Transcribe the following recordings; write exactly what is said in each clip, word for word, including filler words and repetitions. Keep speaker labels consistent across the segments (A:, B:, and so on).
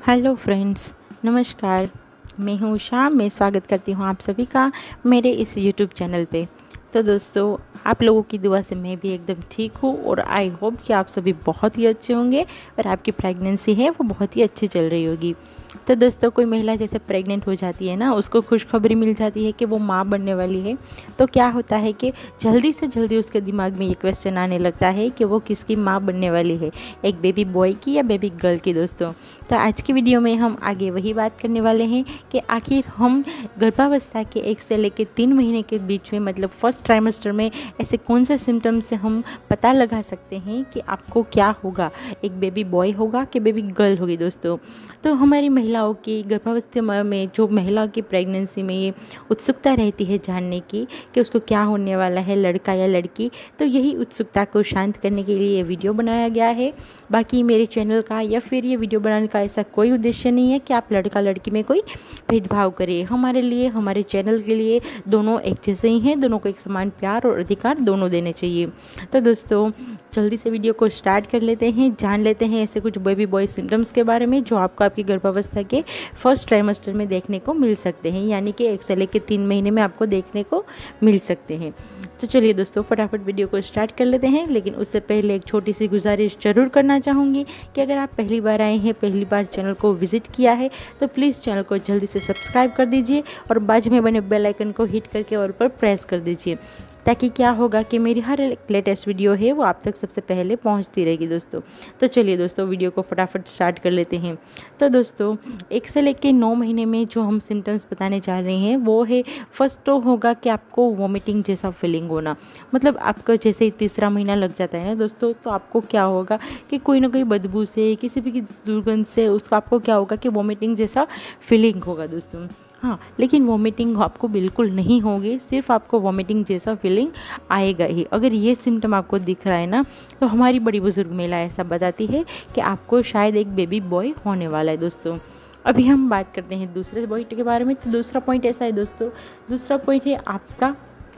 A: Hello friends, नमस्कार। मैं हूँ उषा। मैं स्वागत करती हूँ आप सभी का मेरे इस यूट्यूब चैनल पे। तो दोस्तों, आप लोगों की दुआ से मैं भी एकदम ठीक हूँ और आई होप कि आप सभी बहुत ही अच्छे होंगे और आपकी प्रेगनेंसी है वो बहुत ही अच्छी चल रही होगी। तो दोस्तों, कोई महिला जैसे प्रेग्नेंट हो जाती है ना, उसको खुशखबरी मिल जाती है कि वो माँ बनने वाली है, तो क्या होता है कि जल्दी से जल्दी उसके दिमाग में ये क्वेश्चन आने लगता है कि वो किसकी माँ बनने वाली है, एक बेबी बॉय की या बेबी गर्ल की। दोस्तों, तो आज की वीडियो में हम आगे वही बात करने वाले हैं कि आखिर हम गर्भावस्था के एक से लेकर तीन महीने के बीच में, मतलब फर्स्ट ट्राइमेस्टर में, ऐसे कौन से सिम्टम्स से हम पता लगा सकते हैं कि आपको क्या होगा, एक बेबी बॉय होगा कि बेबी गर्ल होगी। दोस्तों, तो हमारी महिलाओं की गर्भावस्था में, जो महिला की प्रेगनेंसी में ये उत्सुकता रहती है जानने की कि उसको क्या होने वाला है, लड़का या लड़की, तो यही उत्सुकता को शांत करने के लिए ये वीडियो बनाया गया है। बाकी मेरे चैनल का या फिर ये वीडियो बनाने का ऐसा कोई उद्देश्य नहीं है कि आप लड़का लड़की में कोई भेदभाव करें। हमारे लिए, हमारे चैनल के लिए दोनों एक जैसे ही हैं, दोनों को एक समान प्यार और अधिकार दोनों देने चाहिए। तो दोस्तों, जल्दी से वीडियो को स्टार्ट कर लेते हैं, जान लेते हैं ऐसे कुछ बेबी बॉय सिम्टम्स के बारे में जो आपको आपकी गर्भावस्था के फर्स्ट ट्राइमेस्टर में देखने को मिल सकते हैं, यानी कि एक से लेकर तीन महीने में आपको देखने को मिल सकते हैं। तो चलिए दोस्तों, फटाफट वीडियो को स्टार्ट कर लेते हैं। लेकिन उससे पहले एक छोटी सी गुजारिश ज़रूर करना चाहूँगी कि अगर आप पहली बार आए हैं, पहली बार चैनल को विजिट किया है, तो प्लीज़ चैनल को जल्दी से सब्सक्राइब कर दीजिए और बाजू में बने बेल आइकन को हिट करके और पर प्रेस कर दीजिए, ताकि क्या होगा कि मेरी हर एक लेटेस्ट वीडियो है वो आप तक सबसे पहले पहुंचती रहेगी। दोस्तों, तो चलिए दोस्तों, वीडियो को फटाफट स्टार्ट कर लेते हैं। तो दोस्तों, एक से लेकर नौ महीने में जो हम सिम्टम्स बताने जा रहे हैं वो है, फर्स्ट तो होगा कि आपको वॉमिटिंग जैसा फीलिंग होना। मतलब आपका जैसे ही तीसरा महीना लग जाता है ना दोस्तों, तो आपको क्या होगा कि कोई ना कोई बदबू से, किसी भी दुर्गंध से उसका आपको क्या होगा कि वॉमिटिंग जैसा फीलिंग होगा। दोस्तों, हाँ, लेकिन वॉमिटिंग आपको बिल्कुल नहीं होगी, सिर्फ आपको वॉमिटिंग जैसा फीलिंग आएगा ही। अगर ये सिम्टम आपको दिख रहा है ना, तो हमारी बड़ी बुजुर्ग महिला ऐसा बताती है कि आपको शायद एक बेबी बॉय होने वाला है। दोस्तों, अभी हम बात करते हैं दूसरे पॉइंट के बारे में। तो दूसरा पॉइंट ऐसा है दोस्तों, दूसरा पॉइंट है आपका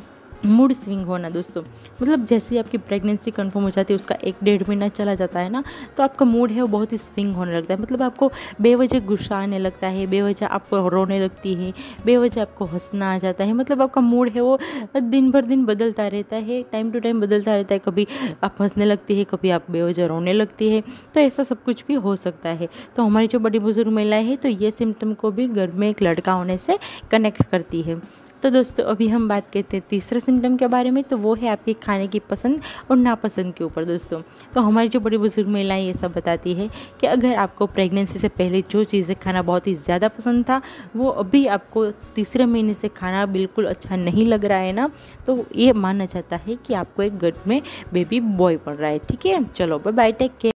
A: मूड स्विंग होना। दोस्तों, मतलब जैसे ही आपकी प्रेगनेंसी कंफर्म हो जाती है, उसका एक डेढ़ महीना चला जाता है ना, तो आपका मूड है वो बहुत ही स्विंग होने लगता है। मतलब आपको बेवजह गुस्सा आने लगता है, बेवजह आप रोने लगती है, बेवजह आपको हंसना आ जाता है। मतलब आपका मूड है वो दिन भर दिन बदलता रहता है, टाइम टू टाइम बदलता रहता है। कभी आप हंसने लगती है, कभी आप बेवजह रोने लगती है। तो ऐसा सब कुछ भी हो सकता है। तो हमारी जो बड़ी बुजुर्ग महिलाएं हैं, तो ये सिम्टम को भी घर में एक लड़का होने से कनेक्ट करती है। तो दोस्तों, अभी हम बात करते हैं तीसरे सिम्टम के बारे में। तो वो है आपके खाने की पसंद और नापसंद के ऊपर। दोस्तों, तो हमारी जो बड़ी बुजुर्ग महिलाएं ये सब बताती है कि अगर आपको प्रेगनेंसी से पहले जो चीज़ें खाना बहुत ही ज़्यादा पसंद था, वो अभी आपको तीसरे महीने से खाना बिल्कुल अच्छा नहीं लग रहा है ना, तो ये माना जाता है कि आपको एक घर में बेबी बॉय पड़ रहा है। ठीक है, चलो बाय बाय, टेक केयर।